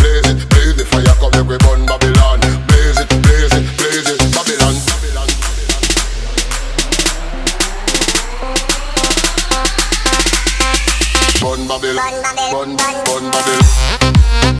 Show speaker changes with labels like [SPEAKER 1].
[SPEAKER 1] blaze it, blaze the fire, come make we burn Babylon. Blaze it, blaze it, blaze it, Babylon. Burn Babylon, burn Babylon.